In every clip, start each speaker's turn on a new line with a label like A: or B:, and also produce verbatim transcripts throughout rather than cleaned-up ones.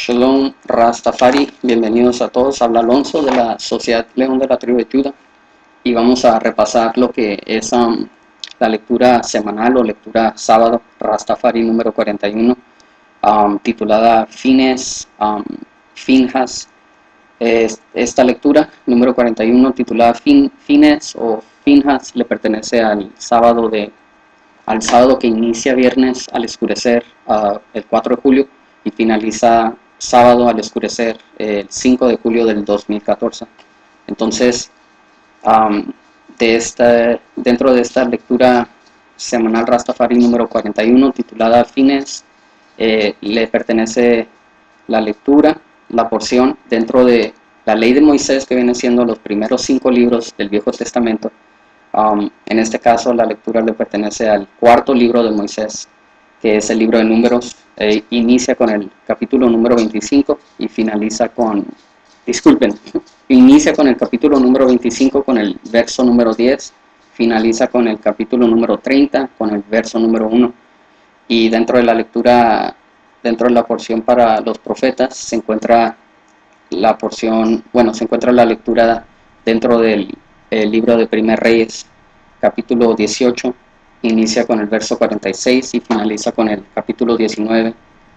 A: Shalom Rastafari, bienvenidos a todos. Habla Alonso de la Sociedad León de la Tribu de Judá y vamos a repasar lo que es um, la lectura semanal o lectura sábado Rastafari número cuarenta y uno, um, titulada Fines, um, Finjas. Es, esta lectura número cuarenta y uno titulada fin, Fines o Finjas le pertenece al sábado, de, al sábado que inicia viernes al escurecer uh, el cuatro de julio y finaliza sábado al escurecer el cinco de julio del dos mil catorce. Entonces, um, de esta, dentro de esta lectura semanal Rastafari número cuarenta y uno titulada Fines, eh, le pertenece la lectura, la porción dentro de la ley de Moisés, que viene siendo los primeros cinco libros del Viejo Testamento. Um, en este caso la lectura le pertenece al cuarto libro de Moisés, que es el libro de Números. Eh, inicia con el capítulo número veinticinco y finaliza con, disculpen, inicia con el capítulo número veinticinco con el verso número diez, finaliza con el capítulo número treinta con el verso número uno, y dentro de la lectura, dentro de la porción para los profetas, se encuentra la porción, bueno, se encuentra la lectura dentro del el libro de Primer Reyes, capítulo dieciocho, inicia con el verso cuarenta y seis y finaliza con el capítulo diecinueve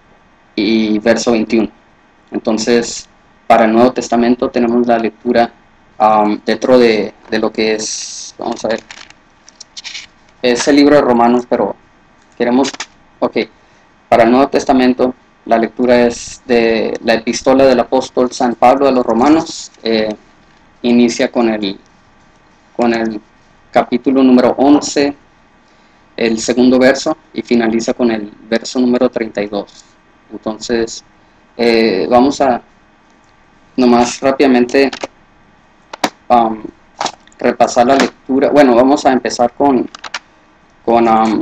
A: y verso veintiuno. Entonces, para el Nuevo Testamento tenemos la lectura um, dentro de, de lo que es, vamos a ver, es el libro de Romanos, pero queremos, ok, para el Nuevo Testamento la lectura es de la epístola del apóstol San Pablo a los Romanos. Eh, inicia con el, con el capítulo número once, el segundo verso, y finaliza con el verso número treinta y dos. Entonces, eh, vamos a nomás rápidamente um, repasar la lectura. Bueno, vamos a empezar con, con, um,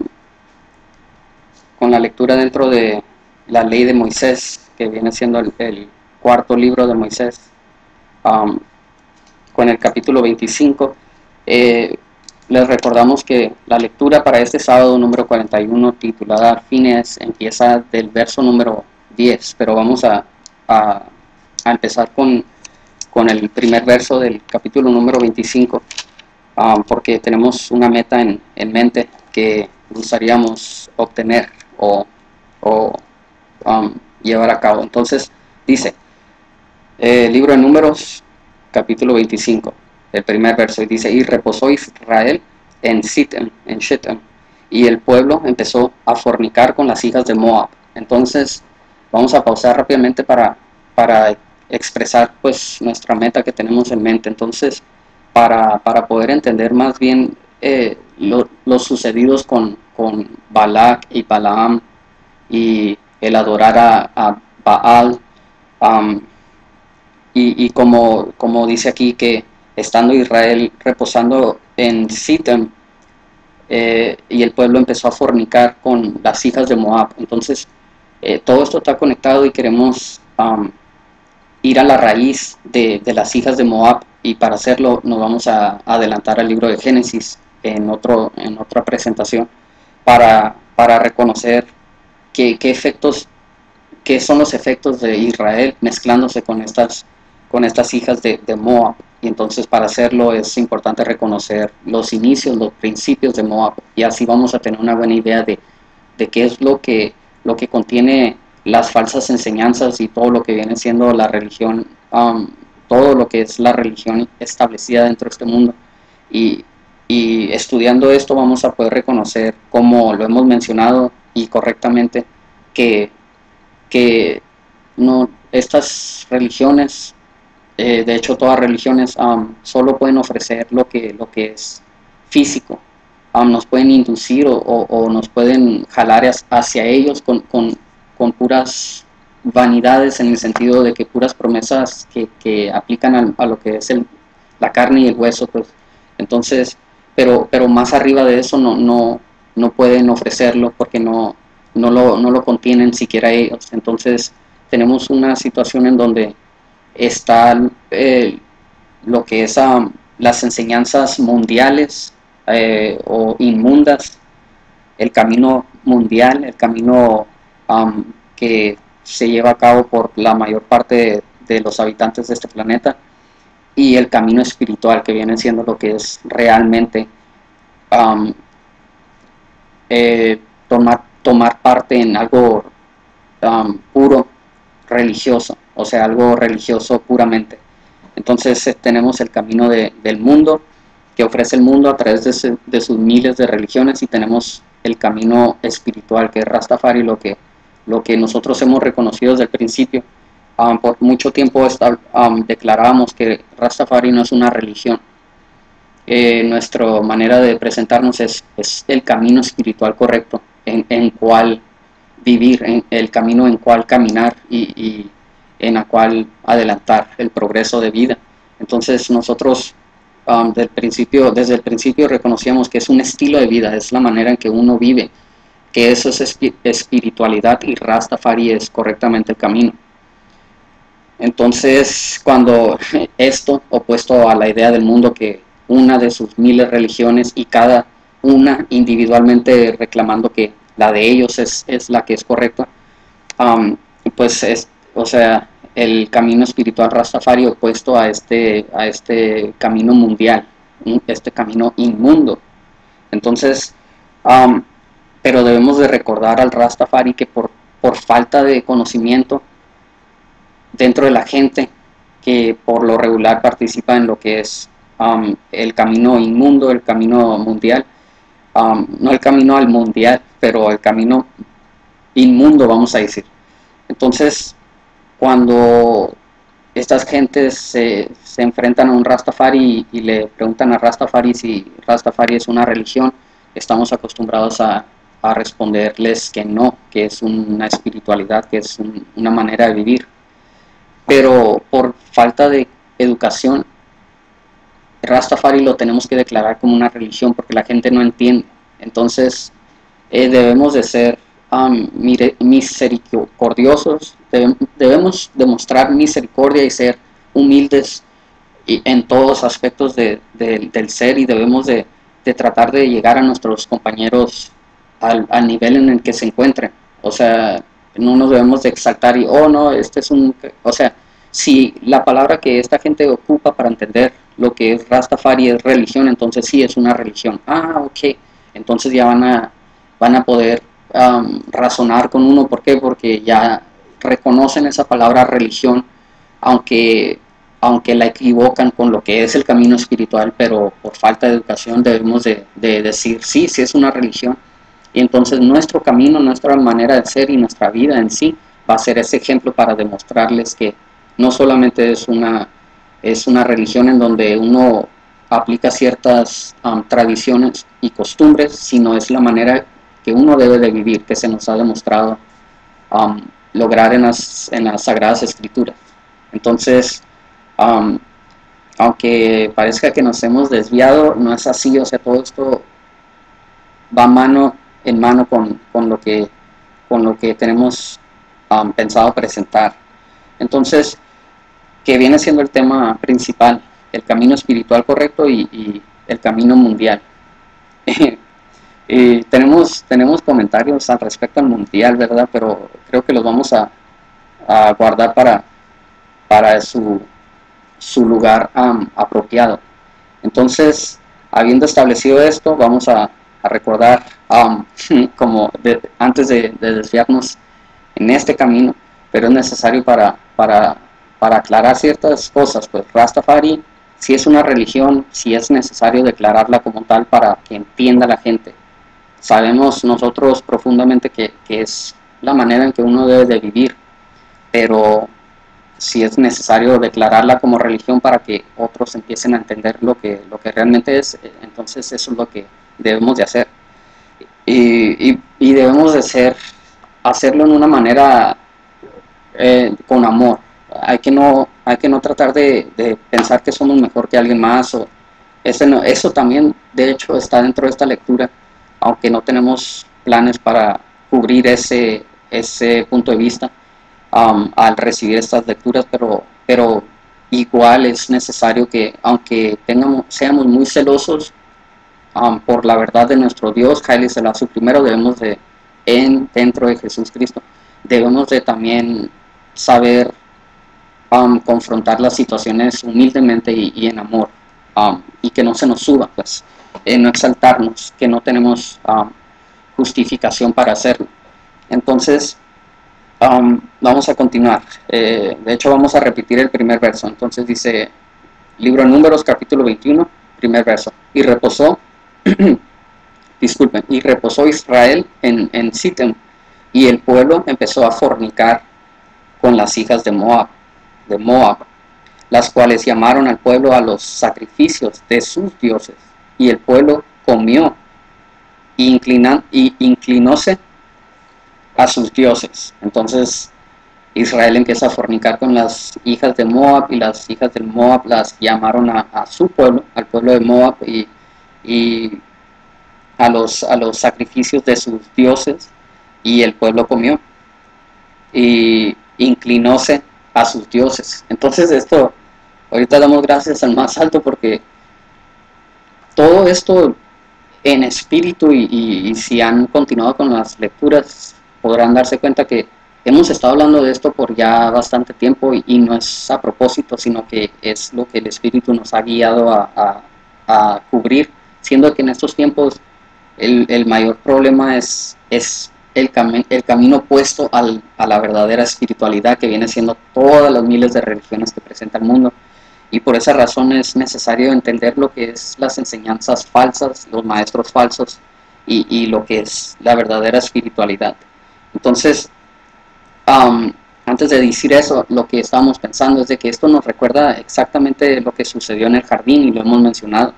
A: con la lectura dentro de la ley de Moisés, que viene siendo el, el cuarto libro de Moisés, um, con el capítulo veinticinco. Eh, Les recordamos que la lectura para este sábado número cuarenta y uno, titulada Fines, empieza del verso número diez, pero vamos a, a, a empezar con, con el primer verso del capítulo número veinticinco, um, porque tenemos una meta en, en mente que gustaríamos obtener o, o um, llevar a cabo. Entonces dice, eh, libro de Números, capítulo veinticinco, el primer verso, y dice: y reposó Israel en Sittim, en Shittim, y el pueblo empezó a fornicar con las hijas de Moab. Entonces vamos a pausar rápidamente para, para expresar pues nuestra meta que tenemos en mente. Entonces, para, para poder entender más bien eh, lo, los sucedidos con, con Balac y Balaam, y el adorar a, a Baal, um, y, y como, como dice aquí, que estando Israel reposando en Sittim, eh, y el pueblo empezó a fornicar con las hijas de Moab. Entonces, eh, todo esto está conectado y queremos um, ir a la raíz de, de las hijas de Moab, y para hacerlo nos vamos a adelantar al libro de Génesis en, otro, en otra presentación, para, para reconocer qué, qué efectos, qué son los efectos de Israel mezclándose con estas, con estas hijas de, de Moab. Y entonces, para hacerlo es importante reconocer los inicios, los principios de Moab, y así vamos a tener una buena idea de, de qué es lo que, lo que contiene las falsas enseñanzas y todo lo que viene siendo la religión, um, todo lo que es la religión establecida dentro de este mundo. Y, y estudiando esto vamos a poder reconocer, como lo hemos mencionado y correctamente, que, que no, estas religiones, Eh, de hecho todas religiones um, solo pueden ofrecer lo que, lo que es físico. Um, nos pueden inducir o, o, o nos pueden jalar hacia ellos con, con, con puras vanidades, en el sentido de que puras promesas que, que aplican a, a lo que es el, la carne y el hueso, pues. Entonces, pero, pero más arriba de eso no, no, no pueden ofrecerlo, porque no, no, lo, no lo contienen siquiera ellos. Entonces tenemos una situación en donde está eh, lo que es um, las enseñanzas mundiales eh, o inmundas, el camino mundial, el camino um, que se lleva a cabo por la mayor parte de, de los habitantes de este planeta, y el camino espiritual, que viene siendo lo que es realmente um, eh, tomar, tomar parte en algo um, puro, religioso, o sea, algo religioso puramente. Entonces eh, tenemos el camino de, del mundo, que ofrece el mundo a través de, su, de sus miles de religiones, y tenemos el camino espiritual, que es Rastafari, lo que, lo que nosotros hemos reconocido desde el principio. Um, por mucho tiempo está, um, declarábamos que Rastafari no es una religión. Eh, nuestra manera de presentarnos es, es el camino espiritual correcto, en, en cual vivir, en el camino en cual caminar, y, y en la cual adelantar el progreso de vida. Entonces nosotros um, del principio, desde el principio reconocíamos que es un estilo de vida, es la manera en que uno vive, que eso es esp espiritualidad, y Rastafari es correctamente el camino. Entonces, cuando esto, opuesto a la idea del mundo, que una de sus miles religiones, y cada una individualmente reclamando que la de ellos es, es la que es correcta, um, pues es, o sea, el camino espiritual Rastafari opuesto a este, a este camino mundial, este camino inmundo. Entonces, um, pero debemos de recordar al Rastafari que por, por falta de conocimiento dentro de la gente, que por lo regular participa en lo que es um, el camino inmundo, el camino mundial, um, no el camino al mundial, pero el camino inmundo, vamos a decir. Entonces, cuando estas gentes se, se enfrentan a un Rastafari y, y le preguntan a Rastafari si Rastafari es una religión, estamos acostumbrados a, a responderles que no, que es una espiritualidad, que es un, una manera de vivir. Pero por falta de educación, Rastafari lo tenemos que declarar como una religión, porque la gente no entiende. Entonces eh, debemos de ser um, misericordiosos, debemos demostrar misericordia y ser humildes y en todos los aspectos de, de, del ser, y debemos de, de tratar de llegar a nuestros compañeros al, al nivel en el que se encuentren. O sea, no nos debemos de exaltar y, oh no, este es un... O sea, si la palabra que esta gente ocupa para entender lo que es Rastafari es religión, entonces sí es una religión. Ah, ok. Entonces ya van a, van a poder um, razonar con uno. ¿Por qué? Porque ya reconocen esa palabra religión, aunque, aunque la equivocan con lo que es el camino espiritual, pero por falta de educación debemos de, de decir, sí, sí es una religión. Y entonces nuestro camino, nuestra manera de ser y nuestra vida en sí va a ser ese ejemplo para demostrarles que no solamente es una, es una religión en donde uno aplica ciertas um, tradiciones y costumbres, sino es la manera que uno debe de vivir, que se nos ha demostrado um, lograr en las, en las Sagradas Escrituras. Entonces, um, aunque parezca que nos hemos desviado, no es así. O sea, todo esto va mano en mano con, con, lo, que, con lo que tenemos um, pensado presentar. Entonces, que viene siendo el tema principal, el camino espiritual correcto y, y el camino mundial. Y tenemos, tenemos comentarios al respecto al mundial, ¿verdad? Pero creo que los vamos a, a guardar para, para su, su lugar um, apropiado. Entonces, habiendo establecido esto, vamos a, a recordar, um, como de, antes de, de desviarnos en este camino, pero es necesario para, para, para aclarar ciertas cosas. Pues Rastafari, si es una religión, si es necesario declararla como tal para que entienda la gente. Sabemos nosotros profundamente que, que es la manera en que uno debe de vivir, pero si es necesario declararla como religión para que otros empiecen a entender lo que, lo que realmente es, entonces eso es lo que debemos de hacer. Y, y, y debemos de ser, hacerlo en una manera eh, con amor. Hay que no, hay que no tratar de, de pensar que somos mejor que alguien más. O ese no, eso también, de hecho, está dentro de esta lectura, aunque no tenemos planes para cubrir ese, ese punto de vista um, al recibir estas lecturas, pero, pero igual es necesario que, aunque tengamos, seamos muy celosos um, por la verdad de nuestro Dios, Haile Selassie primero, debemos de, en, dentro de Jesús Cristo, debemos de también saber um, confrontar las situaciones humildemente y, y en amor, um, y que no se nos suba, pues, eh, no exaltarnos, que no tenemos um, justificación para hacerlo. Entonces, um, vamos a continuar. Eh, de hecho, vamos a repetir el primer verso. Entonces dice, libro de Números, capítulo veintiuno, primer verso. Y reposó, disculpen, y reposó Israel en, en Sitem, y el pueblo empezó a fornicar con las hijas de Moab, de Moab, las cuales llamaron al pueblo a los sacrificios de sus dioses, y el pueblo comió y, inclinan, y inclinóse a sus dioses. Entonces Israel empieza a fornicar con las hijas de Moab, y las hijas de Moab las llamaron a, a su pueblo, al pueblo de Moab, y, y a, los, a los sacrificios de sus dioses, y el pueblo comió y inclinóse a sus dioses. Entonces esto, ahorita damos gracias al más alto, porque todo esto en espíritu, y, y, y si han continuado con las lecturas podrán darse cuenta que hemos estado hablando de esto por ya bastante tiempo, y, y no es a propósito, sino que es lo que el espíritu nos ha guiado a, a, a cubrir, siendo que en estos tiempos el, el mayor problema es, es el, cami el camino opuesto al, a la verdadera espiritualidad, que viene siendo todas las miles de religiones que presenta el mundo. Y por esa razón es necesario entender lo que es las enseñanzas falsas, los maestros falsos, y, y lo que es la verdadera espiritualidad. Entonces, um, antes de decir eso, lo que estábamos pensando es de que esto nos recuerda exactamente lo que sucedió en el jardín, y lo hemos mencionado.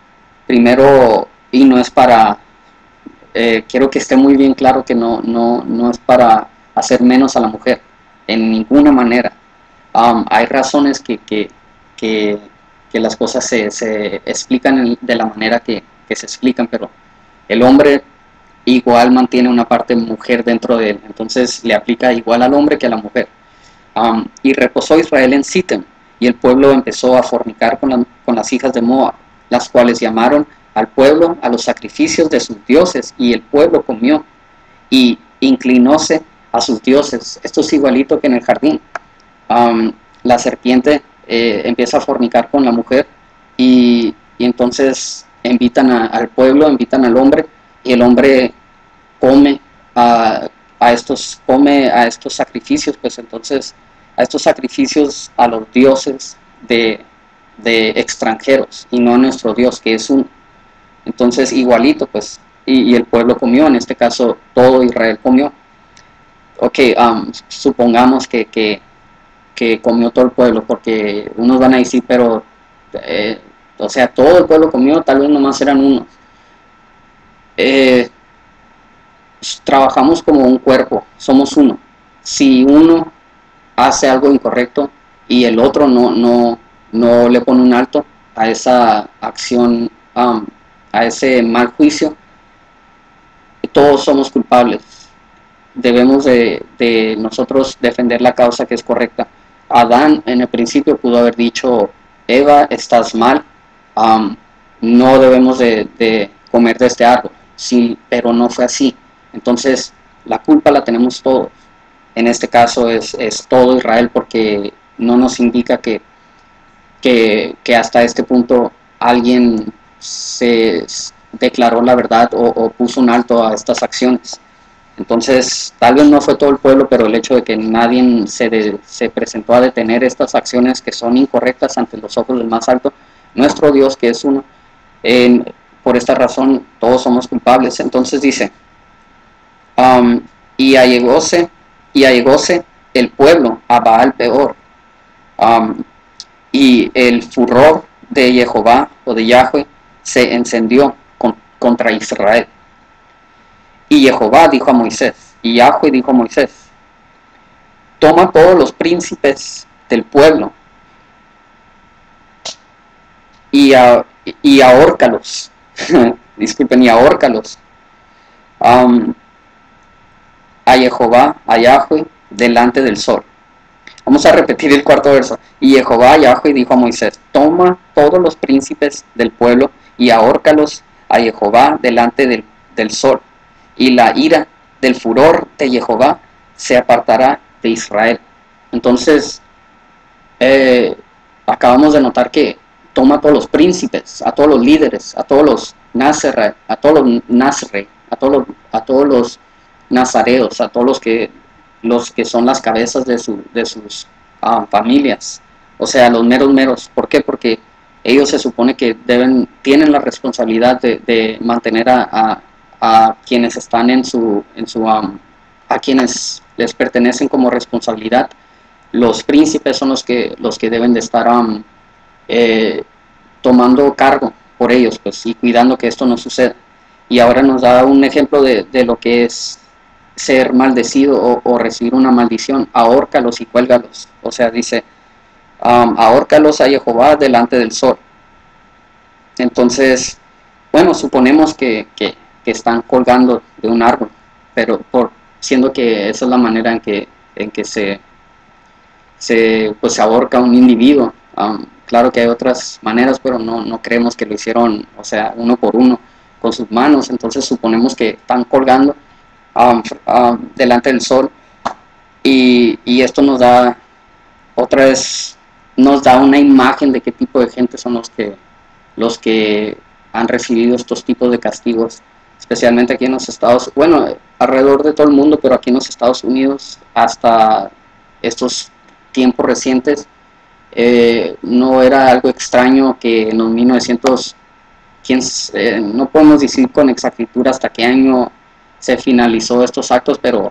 A: Primero, y no es para, eh, quiero que esté muy bien claro que no, no, no es para hacer menos a la mujer, en ninguna manera. Um, hay razones que, que, que, que las cosas se, se explican de la manera que, que se explican, pero el hombre igual mantiene una parte mujer dentro de él, entonces le aplica igual al hombre que a la mujer. Um, y reposó Israel en Sitem, y el pueblo empezó a fornicar con, la, con las hijas de Moab, las cuales llamaron al pueblo a los sacrificios de sus dioses, y el pueblo comió y inclinóse a sus dioses. Esto es igualito que en el jardín. Um, la serpiente eh, empieza a fornicar con la mujer, y, y entonces invitan a, al pueblo, invitan al hombre, y el hombre come a, a estos come a estos sacrificios, pues entonces a estos sacrificios a los dioses de, de extranjeros, y no a nuestro Dios, que es uno. Entonces igualito, pues, y, y el pueblo comió, en este caso todo Israel comió. Ok, um, supongamos que, que, que comió todo el pueblo, porque unos van a decir, pero, eh, o sea, todo el pueblo comió, tal vez nomás eran unos. Eh, trabajamos como un cuerpo, somos uno. Si uno hace algo incorrecto y el otro no, no, no le pone un alto a esa acción, um, a ese mal juicio, todos somos culpables. Debemos de, de nosotros defender la causa que es correcta. Adán en el principio pudo haber dicho, Eva, estás mal, um, no debemos de, de comer de este árbol. Sí, pero no fue así. Entonces la culpa la tenemos todos. En este caso es, es todo Israel, porque no nos indica que, que, que hasta este punto alguien se declaró la verdad o, o puso un alto a estas acciones. Entonces tal vez no fue todo el pueblo, pero el hecho de que nadie se, de, se presentó a detener estas acciones que son incorrectas ante los ojos del más alto, nuestro Dios, que es uno, en, por esta razón todos somos culpables. Entonces dice, um, y allegóse, y allegóse el pueblo a Baal Peor, um, y el furor de Jehová o de Yahweh se encendió con, contra Israel. Y Jehová dijo a Moisés, y Yahweh dijo a Moisés, toma todos los príncipes del pueblo y, a, y ahórcalos, disculpen, y ahórcalos um, a Jehová, a Yahweh, delante del sol. Vamos a repetir el cuarto verso. Y Jehová, Yahweh, dijo a Moisés, toma todos los príncipes del pueblo y ahórcalos a Jehová delante del, del sol. Y la ira del furor de Jehová se apartará de Israel. Entonces, eh, acabamos de notar que toma a todos los príncipes, a todos los líderes, a todos los nazare, a todos los nazre, a todos los, a todos los nazareos, a todos los que, los que son las cabezas de, su, de sus uh, familias, o sea, los meros meros. ¿Por qué? Porque ellos se supone que deben, tienen la responsabilidad de, de mantener a, a, a quienes están en su, en su um, a quienes les pertenecen como responsabilidad. Los príncipes son los que, los que deben de estar um, eh, tomando cargo por ellos, pues, y cuidando que esto no suceda. Y ahora nos da un ejemplo de, de lo que es ser maldecido o, o recibir una maldición. Ahórcalos y cuélgalos. O sea, dice, um, ahórcalos a Jehová delante del sol. Entonces, bueno, suponemos que, que, que están colgando de un árbol, pero por, siendo que esa es la manera en que, en que se, se, pues, se ahorca un individuo. Um, claro que hay otras maneras, pero no, no creemos que lo hicieron, o sea, uno por uno, con sus manos. Entonces suponemos que están colgando um, um, delante del sol, y, y esto nos da otra vez, nos da una imagen de qué tipo de gente son los que, los que han recibido estos tipos de castigos, especialmente aquí en los Estados, bueno, alrededor de todo el mundo, pero aquí en los Estados Unidos, hasta estos tiempos recientes. Eh, no era algo extraño que en los mil novecientos, quién, eh, no podemos decir con exactitud hasta qué año se finalizó estos actos, pero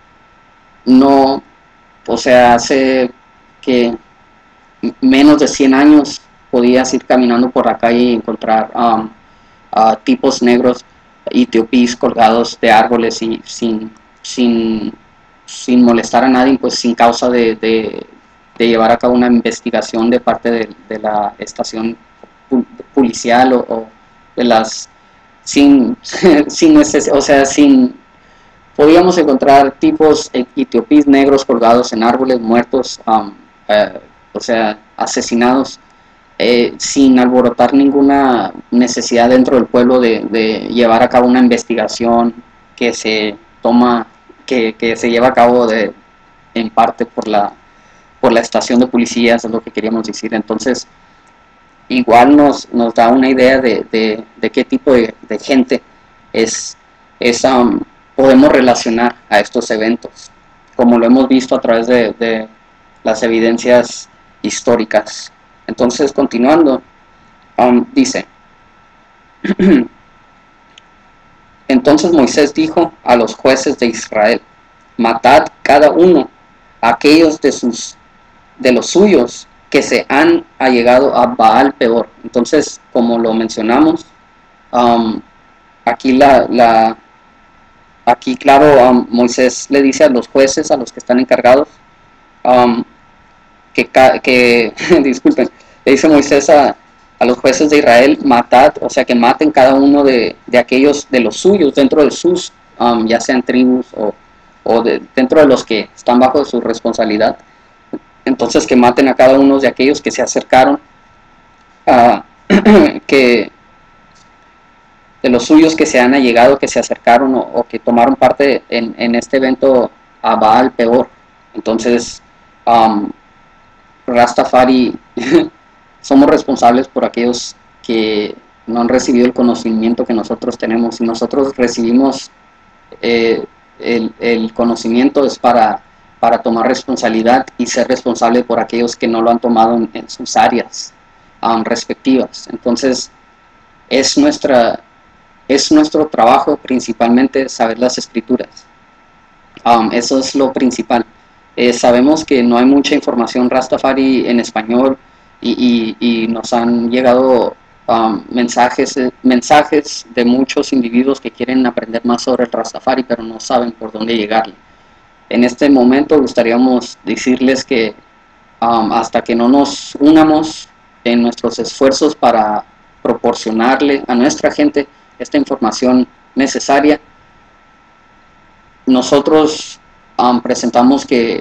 A: no, o sea, hace que menos de cien años podías ir caminando por la calle y encontrar um, uh, tipos negros etiopíes colgados de árboles y sin, sin, sin molestar a nadie, pues sin causa de, de de llevar a cabo una investigación de parte de, de la estación policial o, o de las sin sin neces o sea sin podíamos encontrar tipos etiopíes negros colgados en árboles muertos, um, uh, o sea, asesinados, eh, sin alborotar ninguna necesidad dentro del pueblo de, de llevar a cabo una investigación que se toma que, que se lleva a cabo de, en parte por la por la estación de policías, es lo que queríamos decir. Entonces, igual nos, nos da una idea de, de, de qué tipo de, de gente es, es um, podemos relacionar a estos eventos, como lo hemos visto a través de, de las evidencias históricas. Entonces, continuando, um, dice, entonces Moisés dijo a los jueces de Israel, matad cada uno a aquellos de sus de los suyos que se han allegado a Baal peor. Entonces, como lo mencionamos, um, aquí la, la aquí claro, um, Moisés le dice a los jueces, a los que están encargados, um, que, que disculpen, le dice Moisés a, a los jueces de Israel, matad, o sea que maten cada uno de, de aquellos de los suyos, dentro de sus, um, ya sean tribus o, o de, dentro de los que están bajo su responsabilidad. Entonces que maten a cada uno de aquellos que se acercaron, a, que de los suyos que se han allegado, que se acercaron o, o que tomaron parte en, en este evento a Baal peor. Entonces, um, Rastafari, somos responsables por aquellos que no han recibido el conocimiento que nosotros tenemos. Si nosotros recibimos eh, el, el conocimiento, es para... para tomar responsabilidad y ser responsable por aquellos que no lo han tomado en, en sus áreas um, respectivas. Entonces, es, nuestra, es nuestro trabajo principalmente saber las escrituras. Um, eso es lo principal. Eh, sabemos que no hay mucha información Rastafari en español y, y, y nos han llegado um, mensajes, eh, mensajes de muchos individuos que quieren aprender más sobre el Rastafari, pero no saben por dónde llegarle. En este momento gustaríamos decirles que um, hasta que no nos unamos en nuestros esfuerzos para proporcionarle a nuestra gente esta información necesaria, nosotros um, presentamos que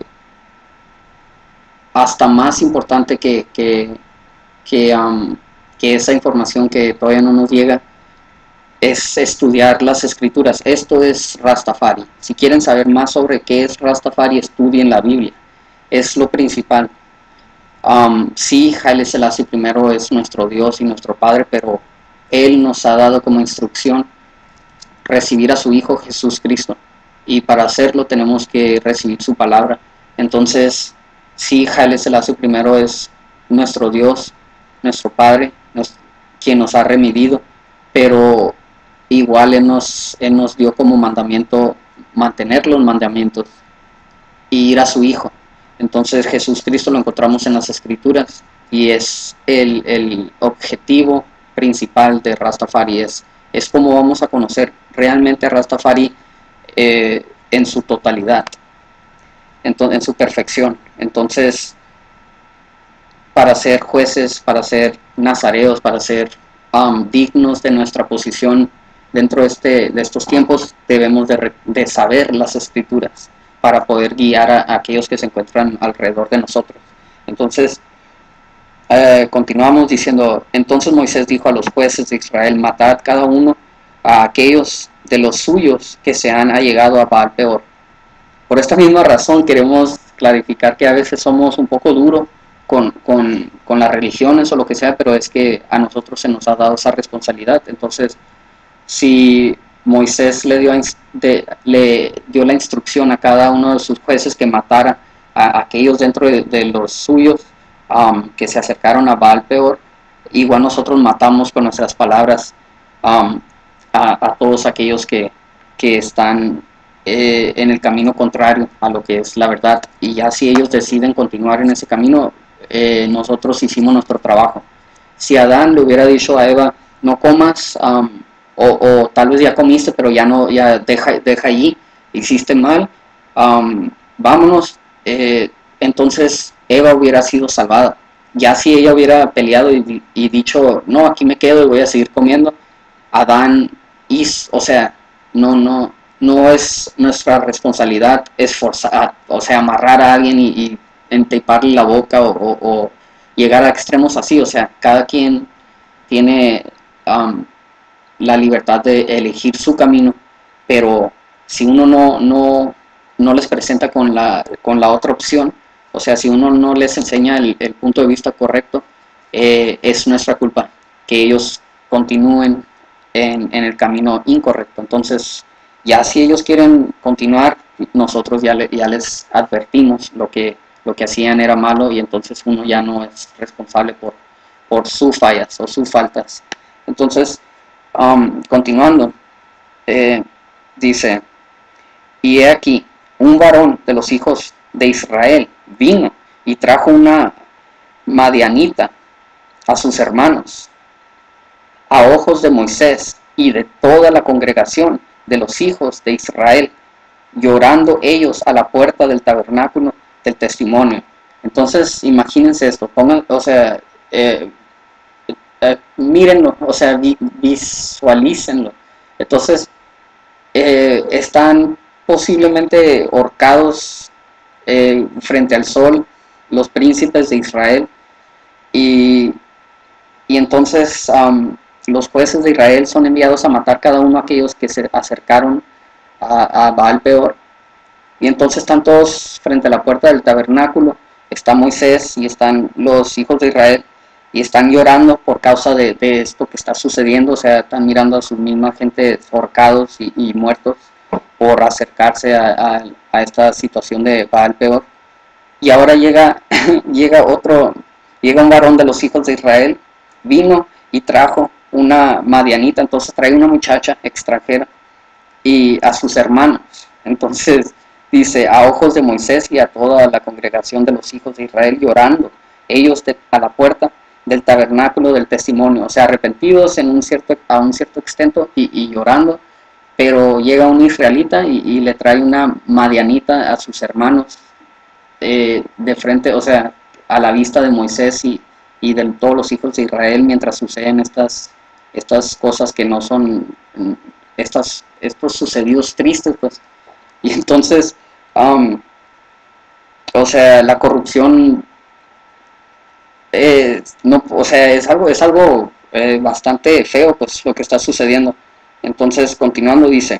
A: hasta más importante que, que, que, um, que esa información que todavía no nos llega es estudiar las escrituras. Esto es Rastafari. Si quieren saber más sobre qué es Rastafari, estudien la Biblia. Es lo principal. Um, sí, Haile Selassie primero es nuestro Dios y nuestro Padre, pero Él nos ha dado como instrucción recibir a su Hijo Jesús Cristo. Y para hacerlo tenemos que recibir su palabra. Entonces, sí, Haile Selassie primero es nuestro Dios, nuestro Padre, nos, quien nos ha remedido, pero igual Él nos, Él nos dio como mandamiento mantener los mandamientos y ir a su Hijo. Entonces Jesús Cristo lo encontramos en las Escrituras y es el, el objetivo principal de Rastafari, es, es cómo vamos a conocer realmente a Rastafari eh, en su totalidad, en, to, en su perfección. Entonces, para ser jueces, para ser nazareos, para ser um, dignos de nuestra posición dentro de, este, de estos tiempos, debemos de, de saber las Escrituras para poder guiar a, a aquellos que se encuentran alrededor de nosotros. Entonces, eh, continuamos diciendo, entonces Moisés dijo a los jueces de Israel, matad cada uno a aquellos de los suyos que se han allegado a Baal Peor. Por esta misma razón queremos clarificar que a veces somos un poco duros con, con, con las religiones o lo que sea, pero es que a nosotros se nos ha dado esa responsabilidad. Entonces, si Moisés le dio, de, le dio la instrucción a cada uno de sus jueces que matara a, a aquellos dentro de, de los suyos um, que se acercaron a Baal Peor, igual nosotros matamos con nuestras palabras um, a, a todos aquellos que, que están eh, en el camino contrario a lo que es la verdad, y ya si ellos deciden continuar en ese camino, eh, nosotros hicimos nuestro trabajo. Si Adán le hubiera dicho a Eva, no comas, um, O, o tal vez ya comiste, pero ya no, ya deja, deja allí, hiciste mal, um, vámonos, eh, entonces Eva hubiera sido salvada. Ya si ella hubiera peleado y, y dicho, no, aquí me quedo y voy a seguir comiendo, Adán hizo, o sea, no, no, no es nuestra responsabilidad esforzar, o sea, amarrar a alguien y, y entaparle la boca o, o, o llegar a extremos así. O sea, cada quien tiene um, la libertad de elegir su camino, pero si uno no, no, no les presenta con la, con la otra opción, o sea, si uno no les enseña el, el punto de vista correcto, eh, es nuestra culpa que ellos continúen en, en el camino incorrecto. Entonces, ya si ellos quieren continuar, nosotros ya, le, ya les advertimos lo que, lo que hacían era malo, y entonces uno ya no es responsable por, por sus fallas o sus faltas. Entonces, Um, continuando, eh, dice, y he aquí, un varón de los hijos de Israel vino y trajo una madianita a sus hermanos, a ojos de Moisés y de toda la congregación de los hijos de Israel, llorando ellos a la puerta del tabernáculo del testimonio. Entonces, imagínense esto, pongan, o sea, eh, Uh, mírenlo, o sea, vi, visualícenlo. Entonces, eh, están posiblemente ahorcados eh, frente al sol los príncipes de Israel, y, y entonces um, los jueces de Israel son enviados a matar cada uno de aquellos que se acercaron a, a Baal Peor, y entonces están todos frente a la puerta del tabernáculo, está Moisés y están los hijos de Israel, y están llorando por causa de, de esto que está sucediendo. O sea, están mirando a su misma gente ahorcados y, y muertos por acercarse a, a, a esta situación de Baal Peor. Y ahora llega, llega otro, llega un varón de los hijos de Israel, vino y trajo una madianita, entonces trae una muchacha extranjera y a sus hermanos. Entonces dice, a ojos de Moisés y a toda la congregación de los hijos de Israel llorando, ellos de, a la puerta del tabernáculo del testimonio, o sea, arrepentidos en un cierto, a un cierto extento y, y llorando, pero llega un israelita y, y le trae una madianita a sus hermanos eh, de frente, o sea, a la vista de Moisés y, y de todos los hijos de Israel, mientras suceden estas, estas cosas que no son, estas, estos sucedidos tristes, pues. Y entonces, um, o sea, la corrupción Eh, no, o sea, es algo, es algo eh, bastante feo, pues, lo que está sucediendo. Entonces, continuando, dice,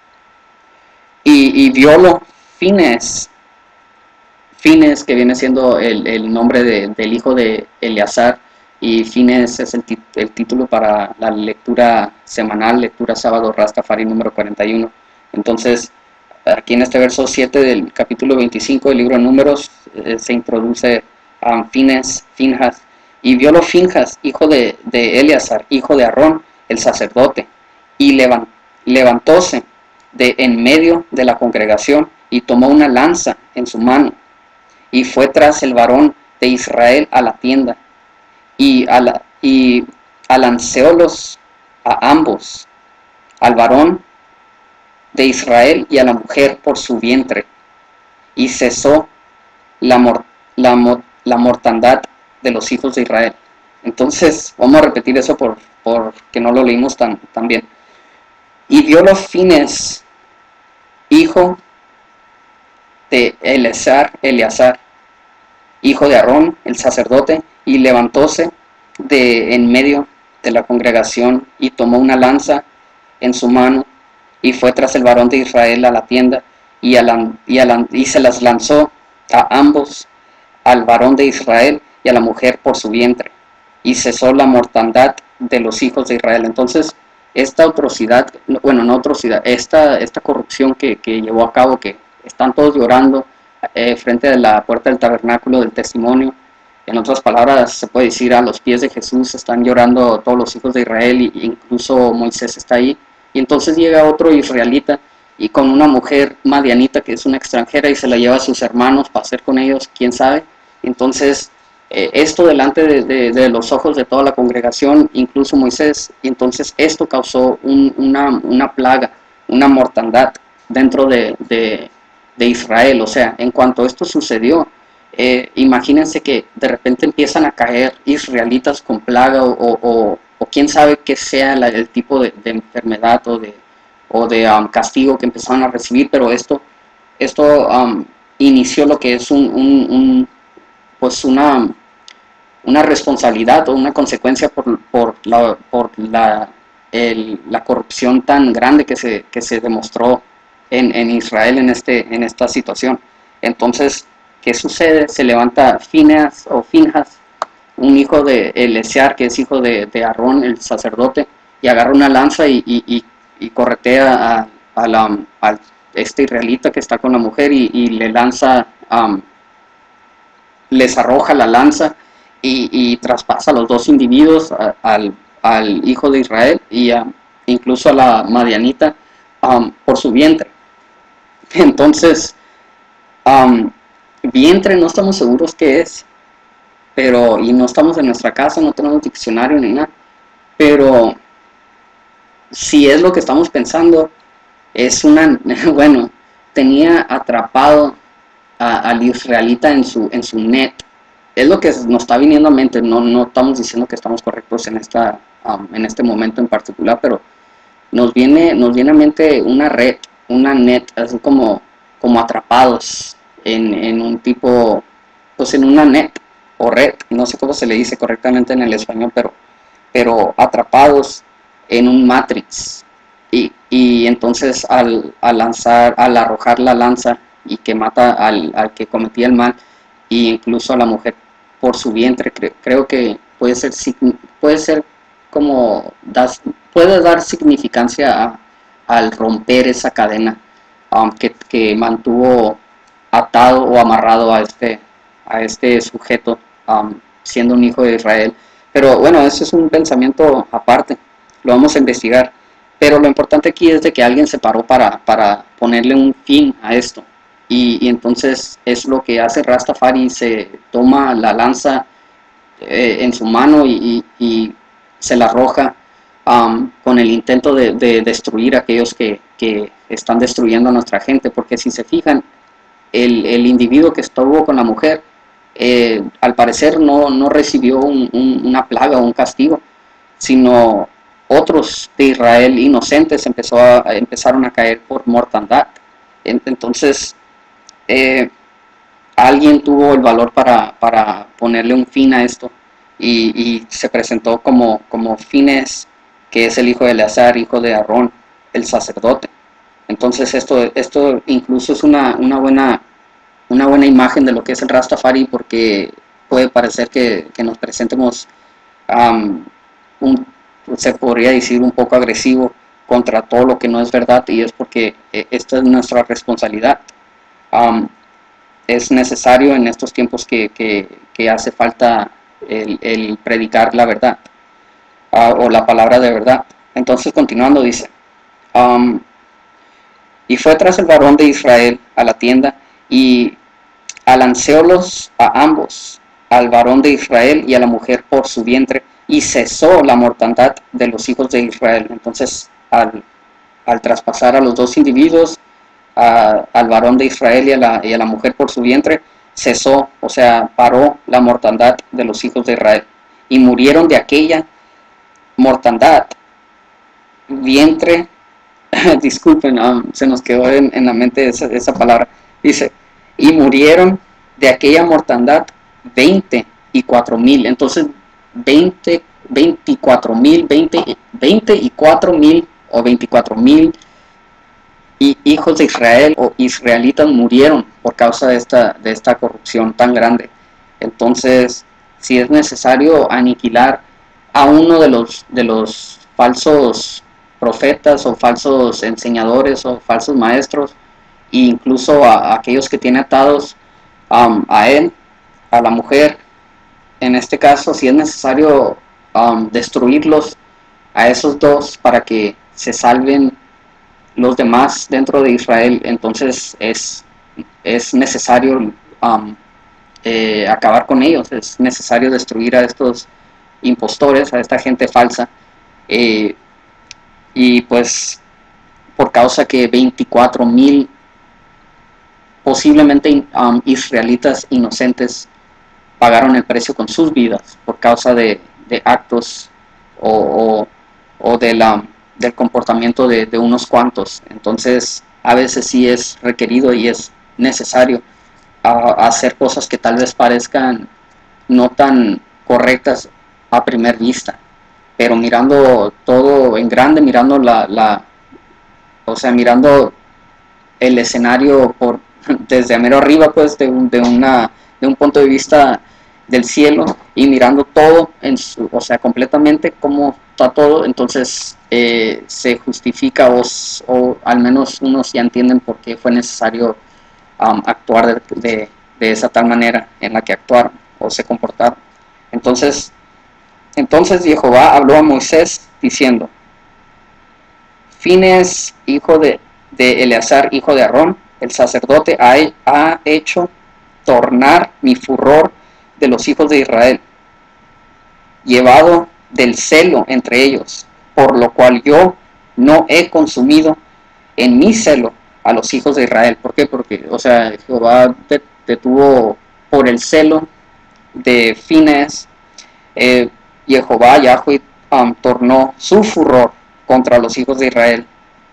A: y, y violó Fines, Fines, que viene siendo el, el nombre de, del hijo de Eleazar, y Fines es el, el título para la lectura semanal, lectura sábado Rastafari número cuarenta y uno. Entonces, aquí en este verso siete del capítulo veinticinco del libro de Números, eh, se introduce a um, Fines, Finjas, y violó Finjas, hijo de, de Eleazar, hijo de Aarón, el sacerdote, y levant, levantóse de en medio de la congregación, y tomó una lanza en su mano, y fue tras el varón de Israel a la tienda, y, a la, y alanceólos a ambos, al varón de Israel y a la mujer por su vientre, y cesó la, mor, la, la mortandad de los hijos de Israel. Entonces, vamos a repetir eso por, porque no lo leímos tan, tan bien. Y violó Fines, hijo de Eleazar, Eleazar, hijo de Aarón, el sacerdote, y levantóse de en medio de la congregación, y tomó una lanza en su mano, y fue tras el varón de Israel a la tienda, y, a la, y, a la, y se las lanzó a ambos, al varón de Israel y a la mujer por su vientre, y cesó la mortandad de los hijos de Israel. Entonces, esta atrocidad, bueno, no atrocidad, esta, esta corrupción que, que llevó a cabo, que están todos llorando eh, frente a la puerta del tabernáculo del testimonio, en otras palabras, se puede decir, a los pies de Jesús están llorando todos los hijos de Israel, e incluso Moisés está ahí. Y entonces llega otro israelita y con una mujer madianita que es una extranjera, y se la lleva a sus hermanos para hacer con ellos, quién sabe. Entonces, eh, esto delante de, de, de los ojos de toda la congregación, incluso Moisés, y entonces esto causó un, una, una plaga, una mortandad dentro de, de, de Israel. O sea, en cuanto esto sucedió, eh, imagínense que de repente empiezan a caer israelitas con plaga, o, o, o quién sabe qué sea la, el tipo de, de enfermedad o de, o de um, castigo que empezaron a recibir, pero esto, esto um, inició lo que es un, un, un pues una, una responsabilidad o una consecuencia por, por, la, por la, el, la corrupción tan grande que se, que se demostró en, en Israel en, este, en esta situación. Entonces, ¿qué sucede? Se levanta Finehas o Finjas, un hijo de Eleazar, que es hijo de, de Aarón, el sacerdote, y agarra una lanza y, y, y, y corretea a, a, la, a este israelita que está con la mujer, y, y le lanza, um, les arroja la lanza y, y traspasa a los dos individuos, a, al, al hijo de Israel y a, incluso a la madianita, um, por su vientre. Entonces, um, vientre no estamos seguros qué es, pero, y no estamos en nuestra casa, no tenemos diccionario ni nada, pero si es lo que estamos pensando, es una, bueno, tenía atrapado a, al israelita en su, en su net. Es lo que nos está viniendo a mente. No, no estamos diciendo que estamos correctos en, esta, um, en este momento en particular, pero nos viene, nos viene a mente una red, una net, así como, como atrapados en, en un tipo, pues en una net o red, no sé cómo se le dice correctamente en el español, pero, pero atrapados en un matrix. Y, y entonces al, al lanzar, al arrojar la lanza y que mata al, al que cometía el mal, e incluso a la mujer por su vientre, creo, creo que puede ser, puede ser como, das, puede dar significancia a, al romper esa cadena um, que, que mantuvo atado o amarrado a este, a este sujeto, um, siendo un hijo de Israel. Pero bueno, ese es un pensamiento aparte, lo vamos a investigar. Pero lo importante aquí es de que alguien se paró para, para ponerle un fin a esto. Y, y entonces es lo que hace Rastafari, se toma la lanza eh, en su mano y, y, y se la arroja um, con el intento de, de destruir a aquellos que, que están destruyendo a nuestra gente. Porque si se fijan, el, el individuo que estuvo con la mujer, eh, al parecer no, no recibió un, un, una plaga o un castigo, sino otros de Israel inocentes empezó a, empezaron a caer por mortandad. Entonces, eh, alguien tuvo el valor para, para ponerle un fin a esto, y, y se presentó como, como Fines, que es el hijo de Eleazar, hijo de Aarón, el sacerdote. Entonces esto, esto incluso es una, una, buena, una buena imagen de lo que es el Rastafari, porque puede parecer que, que nos presentemos, um, un, se podría decir, un poco agresivo contra todo lo que no es verdad, y es porque eh, esta es nuestra responsabilidad. Um, es necesario en estos tiempos que, que, que hace falta el, el predicar la verdad, uh, o la palabra de verdad. Entonces, continuando, dice, um, y fue tras el varón de Israel a la tienda, y alanceólos a ambos, al varón de Israel y a la mujer por su vientre, y cesó la mortandad de los hijos de Israel. Entonces, al, al traspasar a los dos individuos, a, al varón de Israel y a, la, y a la mujer por su vientre, cesó, o sea, paró la mortandad de los hijos de Israel. Y murieron de aquella mortandad, vientre, disculpen, um, se nos quedó en, en la mente esa, esa palabra, dice, y murieron de aquella mortandad veinte y cuatro mil. Entonces, veinte, veinticuatro mil, veinte, veinte y cuatro mil o veinticuatro mil hijos de Israel o israelitas murieron por causa de esta, de esta corrupción tan grande. Entonces, si es necesario aniquilar a uno de los, de los falsos profetas o falsos enseñadores o falsos maestros, e incluso a, a aquellos que tienen atados um, a él, a la mujer, en este caso, si es necesario um, destruirlos a esos dos para que se salven los demás dentro de Israel, entonces es, es necesario um, eh, acabar con ellos, es necesario destruir a estos impostores, a esta gente falsa, eh, y pues por causa que veinticuatro mil posiblemente um, israelitas inocentes pagaron el precio con sus vidas por causa de, de actos o, o, o de la, del comportamiento de, de unos cuantos. Entonces a veces sí es requerido y es necesario a, a hacer cosas que tal vez parezcan no tan correctas a primer vista, pero mirando todo en grande, mirando la, la o sea, mirando el escenario por desde mero arriba, pues de, un, de, una, de un punto de vista del cielo, y mirando todo en su, o sea, completamente cómo está todo, entonces eh, se justifica, o, o al menos unos ya entienden por qué fue necesario um, actuar de, de, de esa tal manera en la que actuaron o se comportaron. Entonces, entonces Jehová habló a Moisés diciendo: Fines, hijo de, de Eleazar, hijo de Aarón, el sacerdote, ha, ha hecho tornar mi furor de los hijos de Israel, llevado del celo entre ellos, por lo cual yo no he consumido en mi celo a los hijos de Israel. ¿Por qué? Porque, o sea, Jehová detuvo por el celo de Fines, eh, Jehová, Yahweh, um, tornó su furor contra los hijos de Israel,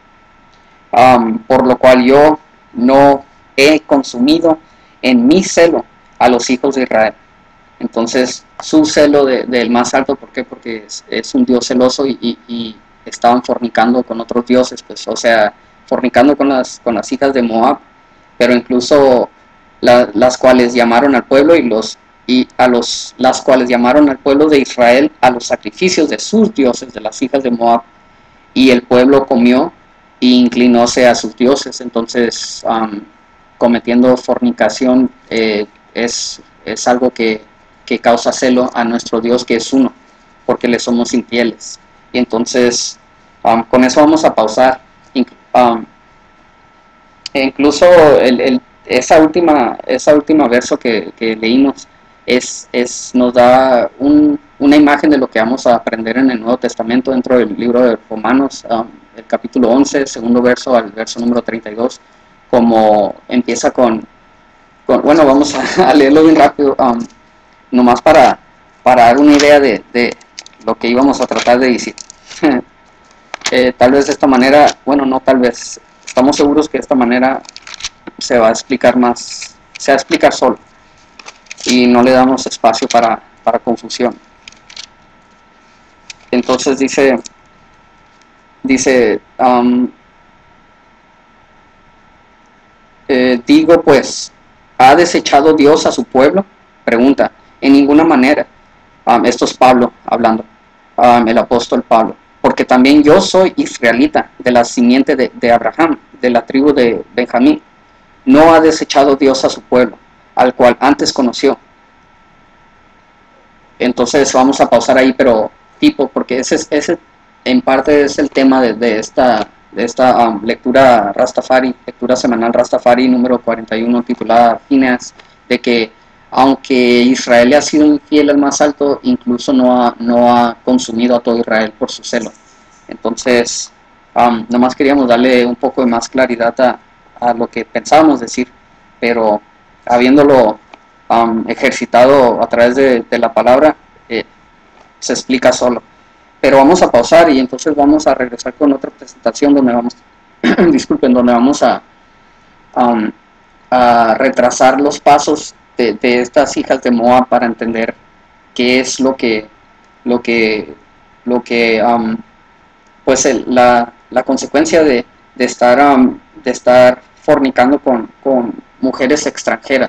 A: um, por lo cual yo no he consumido en mi celo a los hijos de Israel. Entonces, su celo del de, de más alto, ¿por qué? Porque es, es un Dios celoso, y, y, y estaban fornicando con otros dioses, pues, o sea, fornicando con las, con las hijas de Moab, pero incluso la, las cuales llamaron al pueblo y los y a los las cuales llamaron al pueblo de Israel a los sacrificios de sus dioses, de las hijas de Moab, y el pueblo comió e inclinóse a sus dioses. Entonces, um, cometiendo fornicación eh, es, es algo que, que causa celo a nuestro Dios, que es uno, porque le somos infieles. Y entonces, um, con eso vamos a pausar. Um, incluso el, el, esa última esa última verso que, que leímos es, es, nos da un, una imagen de lo que vamos a aprender en el Nuevo Testamento dentro del libro de Romanos, um, el capítulo once, segundo verso al verso número treinta y dos, como empieza con, con bueno, vamos a, a leerlo bien rápido, um, nomás para, para dar una idea de, de lo que íbamos a tratar de decir. eh, tal vez de esta manera, bueno, no tal vez, estamos seguros que de esta manera se va a explicar más, se va a explicar solo, y no le damos espacio para, para confusión. Entonces dice, dice um, Eh, digo pues, ¿ha desechado Dios a su pueblo? Pregunta, en ninguna manera. Um, esto es Pablo hablando, um, el apóstol Pablo. Porque también yo soy israelita, de la simiente de, de Abraham, de la tribu de Benjamín. No ha desechado Dios a su pueblo, al cual antes conoció. Entonces vamos a pausar ahí, pero tipo, porque ese, ese en parte es el tema de, de esta, de esta um, lectura Rastafari, lectura semanal Rastafari número cuarenta y uno, titulada Phineas, de que aunque Israel ha sido infiel al más alto, incluso no ha, no ha consumido a todo Israel por su celo. Entonces, um, nomás queríamos darle un poco de más claridad a, a lo que pensábamos decir, pero habiéndolo um, ejercitado a través de, de la palabra, eh, se explica solo. Pero vamos a pausar y entonces vamos a regresar con otra presentación donde vamos, disculpen, donde vamos a, um, a retrasar los pasos de, de estas hijas de Moab para entender qué es lo que, lo que, lo que, um, pues el, la, la consecuencia de, de estar, um, de estar fornicando con, con mujeres extranjeras.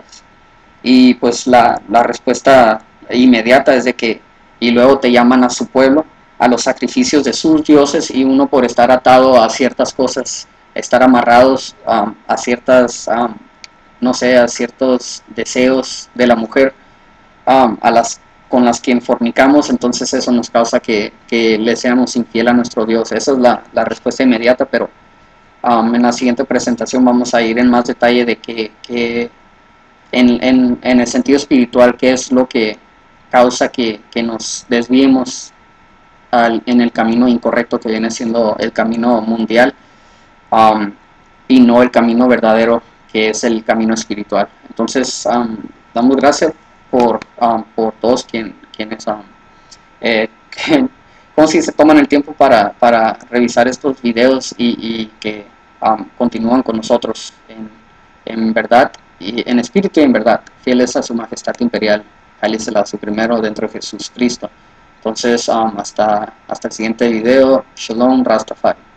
A: Y pues la, la respuesta inmediata es de que, y luego te llaman a su pueblo, a los sacrificios de sus dioses, y uno por estar atado a ciertas cosas, estar amarrados um, a ciertas, um, no sé, a ciertos deseos de la mujer, um, a las con las que fornicamos, entonces eso nos causa que, que le seamos infiel a nuestro Dios. Esa es la, la respuesta inmediata, pero um, en la siguiente presentación vamos a ir en más detalle de que, que en, en, en el sentido espiritual, qué es lo que causa que, que nos desviemos al, en el camino incorrecto, que viene siendo el camino mundial, um, y no el camino verdadero, que es el camino espiritual. Entonces, um, damos gracias por, um, por todos quien, quienes um, eh, que, como si se toman el tiempo para, para revisar estos videos y, y que um, continúan con nosotros en, en verdad, y en espíritu y en verdad, fieles a su majestad imperial, Haile Selassie primero dentro de Jesús Cristo. Entonces, um, hasta, hasta el siguiente video. Shalom Rastafari.